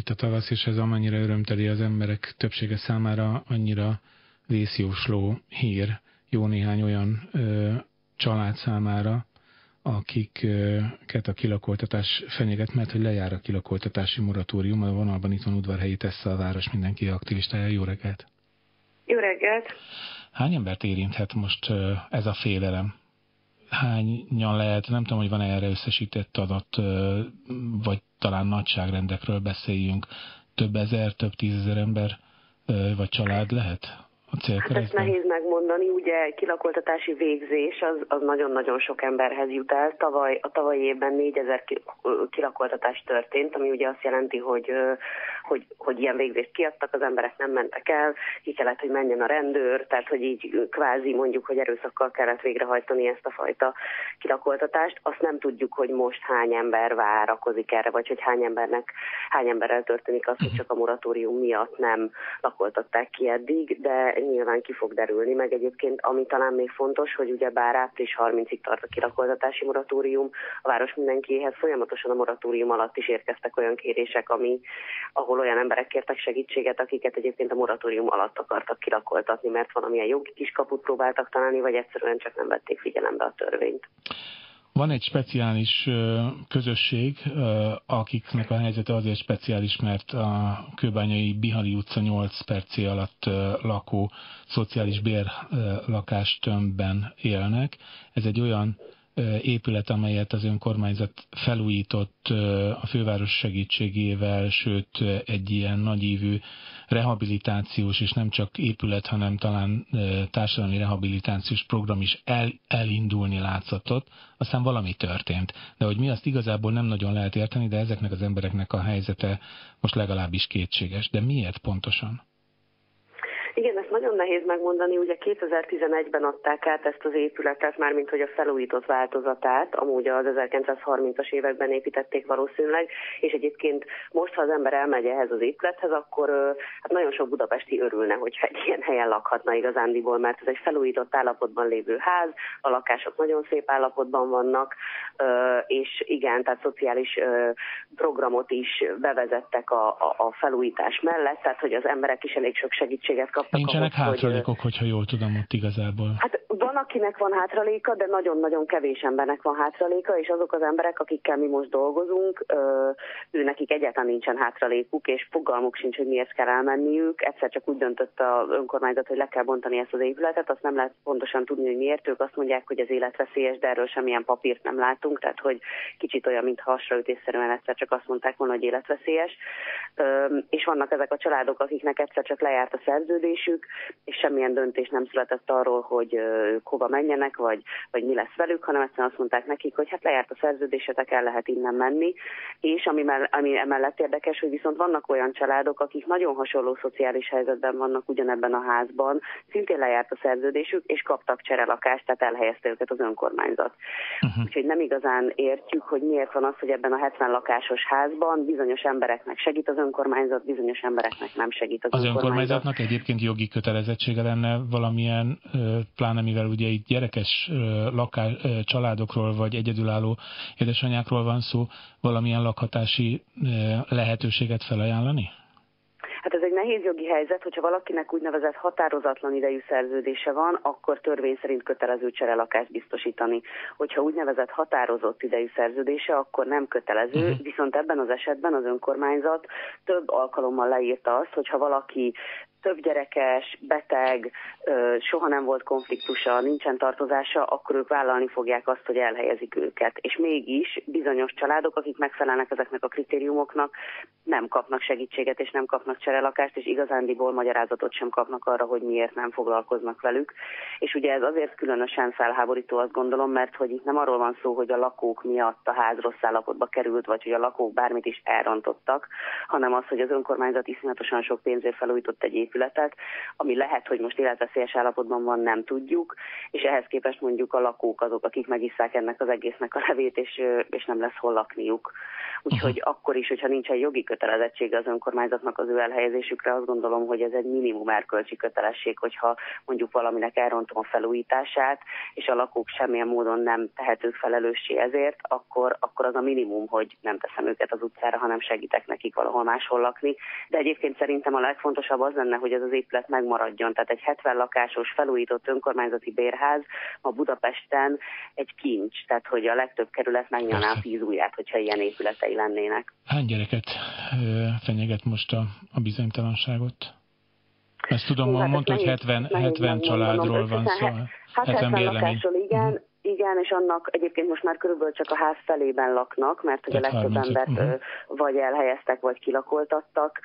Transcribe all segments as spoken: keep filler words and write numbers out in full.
itt a tavasz, és ez amennyire örömteli az emberek többsége számára, annyira vészjósló hír jó néhány olyan ö, család számára, akiket a kilakoltatás fenyeget, mert hogy lejár a kilakoltatási moratórium. A vonalban itt van Udvarhelyi Tessa, a Város Mindenki aktivistája. Jó reggelt! Jó reggelt! Hány embert érinthet most ez a félelem? Hányan lehet, nem tudom, hogy van-e erre összesített adat, vagy talán nagyságrendekről beszéljünk. Több ezer, több tízezer ember, vagy család lehet a célkeresztben? Hát ezt nehéz megmondani, ugye kilakoltatási végzés az, az nagyon-nagyon sok emberhez jut el. Tavaly, a tavalyi évben négyezer kilakoltatás történt, ami ugye azt jelenti, hogy, hogy, hogy ilyen végzést kiadtak, az emberek nem mentek el, ki kellett, hogy menjen a rendőr, tehát hogy így kvázi mondjuk, hogy erőszakkal kellett végrehajtani ezt a fajta kilakoltatást. Azt nem tudjuk, hogy most hány ember várakozik erre, vagy hogy hány embernek, hány emberrel történik az, hogy csak a moratórium miatt nem lakoltatták ki eddig, de nyilván ki fog derülni, meg egyébként ami talán még fontos, hogy ugye bár április harmincadikáig tart a kilakoltatási moratórium, a Város Mindenkiéhez folyamatosan a moratórium alatt is érkeztek olyan kérések, ami, ahol olyan emberek kértek segítséget, akiket egyébként a moratórium alatt akartak kilakoltatni, mert valamilyen jogi kiskaput próbáltak találni, vagy egyszerűen csak nem vették figyelembe a törvényt. Van egy speciális közösség, akiknek a helyzete azért speciális, mert a kőbányai Bihali utca nyolc percé alatt lakó szociális bérlakástömbben élnek. Ez egy olyan épület, amelyet az önkormányzat felújított a főváros segítségével, sőt egy ilyen nagyívű rehabilitációs, és nem csak épület, hanem talán társadalmi rehabilitációs program is el, elindulni látszott, aztán valami történt. De hogy mi, azt igazából nem nagyon lehet érteni, de ezeknek az embereknek a helyzete most legalábbis kétséges. De miért pontosan? Igen, ezt nagyon nehéz megmondani, ugye kétezer-tizenegyben adták át ezt az épületet, mármint hogy a felújított változatát, amúgy az ezerkilencszázharmincas években építették valószínűleg, és egyébként most, ha az ember elmegy ehhez az épülethez, akkor hát nagyon sok budapesti örülne, hogyha egy ilyen helyen lakhatna igazándiból, mert ez egy felújított állapotban lévő ház, a lakások nagyon szép állapotban vannak, és igen, tehát szociális programot is bevezettek a, a, a felújítás mellett, tehát hogy az emberek is elég sok segítséget kaptak. Nincsenek ahhoz, hátralékok, hogy, hogyha jól tudom ott igazából. Hát van, akinek van hátraléka, de nagyon-nagyon kevés embernek van hátraléka, és azok az emberek, akikkel mi most dolgozunk, ő nekik egyáltalán nincsen hátralékuk, és fogalmuk sincs, hogy miért kell elmenniük. Egyszer csak úgy döntött az önkormányzat, hogy le kell bontani ezt az épületet, azt nem lehet pontosan tudni, hogy miért. Ők azt mondják, hogy ez életveszélyes, de erről semmilyen papírt nem látunk, tehát hogy kicsit olyan, mint hasraütésszerűen egyszer csak azt mondták volna, hogy életveszélyes. És vannak ezek a családok, akiknek egyszer csak lejárt a szerződésük, és semmilyen döntés nem született arról, hogy ők hova menjenek, vagy, vagy mi lesz velük, hanem egyszerűen azt mondták nekik, hogy hát lejárt a szerződésetek, el lehet innen menni, és ami, ami emellett érdekes, hogy viszont vannak olyan családok, akik nagyon hasonló szociális helyzetben vannak ugyanebben a házban, szintén lejárt a szerződésük, és kaptak cserelakást, tehát elhelyezte őket az önkormányzat. Uh-huh. Úgyhogy nem igazán értjük, hogy miért van az, hogy ebben a hetven lakásos házban bizonyos embereknek segít az önkormányzat, bizonyos embereknek nem segít az, az önkormányzat. Az önkormányzatnak egyébként jogi kötelezettsége lenne valamilyen, pláne mivel ugye itt gyerekes lakás, családokról vagy egyedülálló édesanyákról van szó, valamilyen lakhatási lehetőséget felajánlani? Hát ez egy nehéz jogi helyzet, hogyha valakinek úgynevezett határozatlan idejű szerződése van, akkor törvény szerint kötelező cserelakást biztosítani. Hogyha úgynevezett határozott idejű szerződése, akkor nem kötelező, uh-huh. viszont ebben az esetben az önkormányzat több alkalommal leírta azt, hogyha valaki több gyerekes, beteg, soha nem volt konfliktusa, nincsen tartozása, akkor ők vállalni fogják azt, hogy elhelyezik őket. És mégis bizonyos családok, akik megfelelnek ezeknek a kritériumoknak, nem kapnak segítséget és nem kapnak cserelakást, és igazándiból magyarázatot sem kapnak arra, hogy miért nem foglalkoznak velük. És ugye ez azért különösen felháborító, azt gondolom, mert hogy itt nem arról van szó, hogy a lakók miatt a ház rossz állapotba került, vagy hogy a lakók bármit is elrontottak, hanem az, hogy az önkormányzat iszonyatosan sok pénzért felújított egy épületet, épületet, ami lehet, hogy most életveszélyes állapotban van, nem tudjuk, és ehhez képest mondjuk a lakók azok, akik megisszák ennek az egésznek a levét, és, és nem lesz hol lakniuk. Úgyhogy uh-huh. akkor is, hogyha nincsen jogi kötelezettsége az önkormányzatnak az ő elhelyezésükre, azt gondolom, hogy ez egy minimum erkölcsi kötelesség, hogyha mondjuk valaminek elrontom a felújítását, és a lakók semmilyen módon nem tehetők felelőssé ezért, akkor, akkor az a minimum, hogy nem teszem őket az utcára, hanem segítek nekik valahol máshol lakni. De egyébként szerintem a legfontosabb az lenne, hogy ez az épület megmaradjon. Tehát egy hetven lakásos felújított önkormányzati bérház ma Budapesten egy kincs, tehát hogy a legtöbb kerület megnyalná a tíz ujját, hogyha ilyen épületei lennének. Hány gyereket fenyeget most a, a bizonytalanságot? Ezt tudom, Hú, hát mondta, hogy hetven, hetven családról van szó. Hát hetven lakásról, igen. Uh-huh. Igen, és annak egyébként most már körülbelül csak a ház felében laknak, mert hogy a legtöbb embert uh-huh. vagy elhelyeztek, vagy kilakoltattak,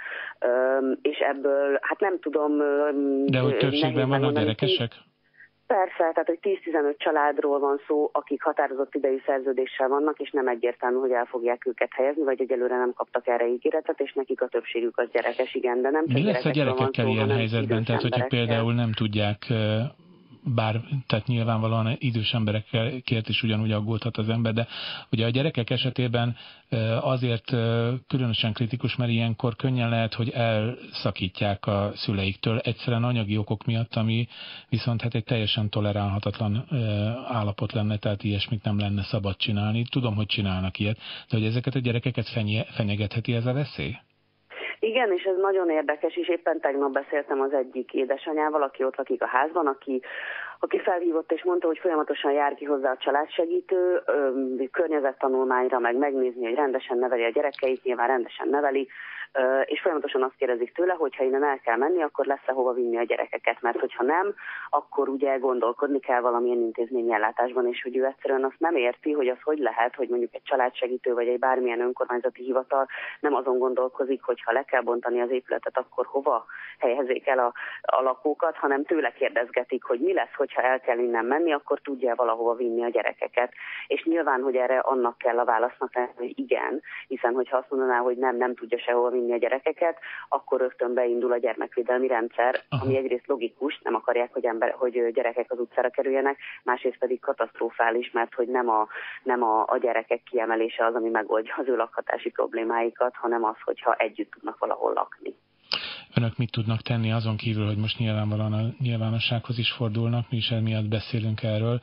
és ebből, hát nem tudom... De hogy többségben vannak gyerekesek? Persze, tehát hogy tíz-tizenöt családról van szó, akik határozott idejű szerződéssel vannak, és nem egyértelmű, hogy el fogják őket helyezni, vagy egyelőre nem kaptak erre ígéretet, és nekik a többségük az gyerekes, igen, de nem csak Mi lesz a gyerekekkel szó, ilyen helyzetben? Tehát, hogyha például nem tudják... bár, tehát nyilvánvalóan idős emberekért is ugyanúgy aggódhat az ember, de ugye a gyerekek esetében azért különösen kritikus, mert ilyenkor könnyen lehet, hogy elszakítják a szüleiktől egyszerűen anyagi okok miatt, ami viszont hát egy teljesen tolerálhatatlan állapot lenne, tehát ilyesmit nem lenne szabad csinálni. Tudom, hogy csinálnak ilyet, de hogy ezeket a gyerekeket fenyegetheti ez a veszély? Igen, és ez nagyon érdekes, és éppen tegnap beszéltem az egyik édesanyával, aki ott lakik a házban, aki, aki felhívott és mondta, hogy folyamatosan jár ki hozzá a családsegítő, környezettanulmányra, meg megnézni, hogy rendesen neveli a gyerekeit, nyilván rendesen neveli, és folyamatosan azt kérdezik tőle, hogy ha innen el kell menni, akkor lesz-e hova vinni a gyerekeket, mert hogyha nem, akkor ugye gondolkodni kell valamilyen intézményi ellátásban, és hogy ő egyszerűen azt nem érti, hogy az hogy lehet, hogy mondjuk egy családsegítő vagy egy bármilyen önkormányzati hivatal nem azon gondolkozik, hogy ha le kell bontani az épületet, akkor hova helyezzék el a, a lakókat, hanem tőle kérdezgetik, hogy mi lesz, hogyha el kell innen menni, akkor tudja valahova vinni a gyerekeket. És nyilván, hogy erre annak kell a válasznak lenni, hogy igen, hiszen hogyha azt mondaná, hogy nem, nem tudja sehova vinni a gyerekeket, akkor rögtön beindul a gyermekvédelmi rendszer, Aha. ami egyrészt logikus, nem akarják, hogy, ember, hogy gyerekek az utcára kerüljenek, másrészt pedig katasztrofális, mert hogy nem a, nem a, a gyerekek kiemelése az, ami megoldja az ő lakhatási problémáikat, hanem az, hogyha együtt tudnak valahol lakni. Önök mit tudnak tenni azon kívül, hogy most nyilvánvalóan a nyilvánossághoz is fordulnak, mi is emiatt beszélünk erről.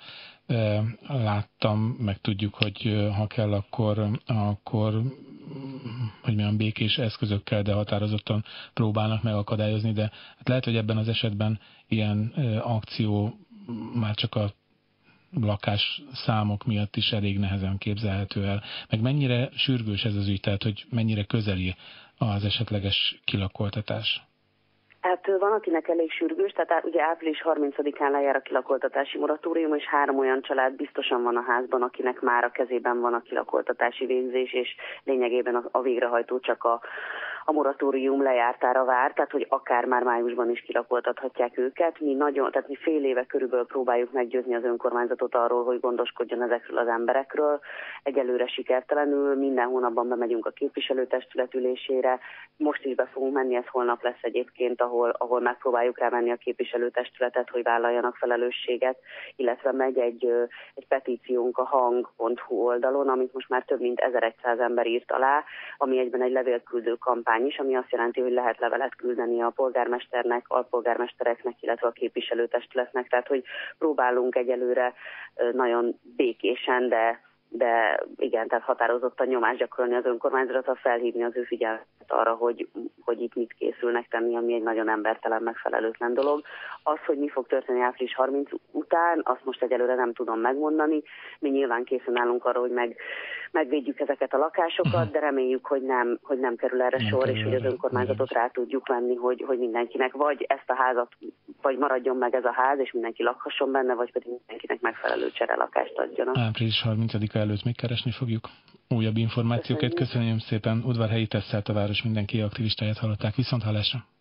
Láttam, meg tudjuk, hogy ha kell, akkor, akkor hogy milyen békés eszközökkel, de határozottan próbálnak megakadályozni, de hát lehet, hogy ebben az esetben ilyen akció már csak a lakás számok miatt is elég nehezen képzelhető el. Meg mennyire sürgős ez az ügy, tehát hogy mennyire közeli az esetleges kilakoltatás? Hát van, akinek elég sürgős, tehát ugye április harmincadikán lejár a kilakoltatási moratórium, és három olyan család biztosan van a házban, akinek már a kezében van a kilakoltatási végzés, és lényegében a, a végrehajtó csak a, a moratórium lejártára vár, tehát hogy akár már májusban is kilakoltathatják őket. Mi nagyon, tehát mi fél éve körülbelül próbáljuk meggyőzni az önkormányzatot arról, hogy gondoskodjon ezekről az emberekről. Egyelőre sikertelenül, minden hónapban bemegyünk a képviselőtestület ülésére, most is be fogunk menni, ez holnap lesz egyébként, ahol, ahol megpróbáljuk rávenni a képviselőtestületet, hogy vállaljanak felelősséget, illetve megy egy, egy petíciónk a hang pont hu oldalon, amit most már több mint ezerszáz ember írt alá, ami egyben egy levélküldő kampány is, ami azt jelenti, hogy lehet levelet küldeni a polgármesternek, alpolgármestereknek, illetve a képviselőtestületnek, tehát hogy próbálunk egyelőre nagyon békésen, de de igen, tehát határozottan nyomást gyakorolni az önkormányzatra, felhívni az ő figyelmet arra, hogy, hogy itt mit készülnek tenni, ami egy nagyon embertelen, megfelelőtlen dolog. Az, hogy mi fog történni április harmincadika után, azt most egyelőre nem tudom megmondani. Mi nyilván készen állunk arra, hogy meg, megvédjük ezeket a lakásokat, de reméljük, hogy nem, hogy nem kerül erre nem sor, kerül és hogy az önkormányzatot rá tudjuk venni, hogy, hogy mindenkinek vagy ezt a házat, vagy maradjon meg ez a ház, és mindenki lakhasson benne, vagy pedig mindenkinek megfelelő cserelakást adjanak. április harmincadika előtt még keresni fogjuk újabb információkat. Köszönöm szépen. Udvarhelyi Tesszelt, a város mindenki aktivistáját hallották. Viszont hallásra.